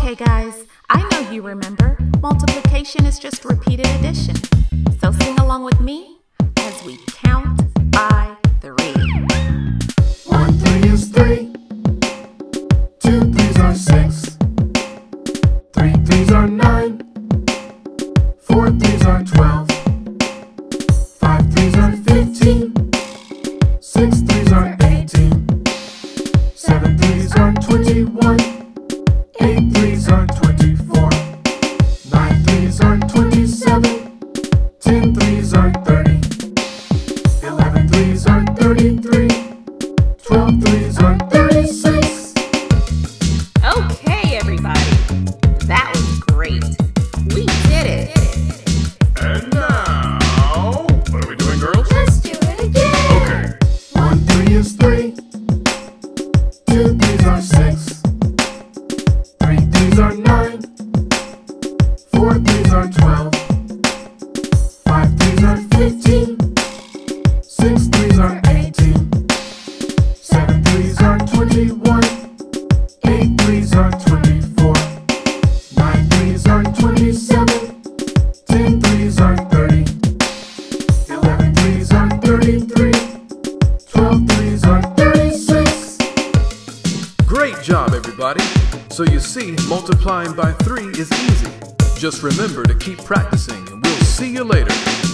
Okay guys, I know you remember, multiplication is just repeated addition. So sing along with me as we count by 3. 1 3 is 3. 2 3s are 6. 3 3s are 9. 4 3s are 12. 5 3s are 15. 6 3s are 18. 7 3s are 21. 8 3s are 24. 9 3s are 27. 10 3s are 30. 11 3s are 33. 12 3s are 36. Okay everybody, that was great. We did it. And now, what are we doing, girls? Let's do it again. Okay. 1 3 is 3. 2 3s are 6. 3 3s are 9. 4 3s are 12. 5 3s are 15. 6 3s are 18. 7 3s are 21. 8 3s are 24. 9 3s are 27. 10 3s are 30. 11 3s are 33. 12 3s are 36. Great job, everybody. So you see, multiplying by 3 is easy. Just remember to keep practicing, and we'll see you later.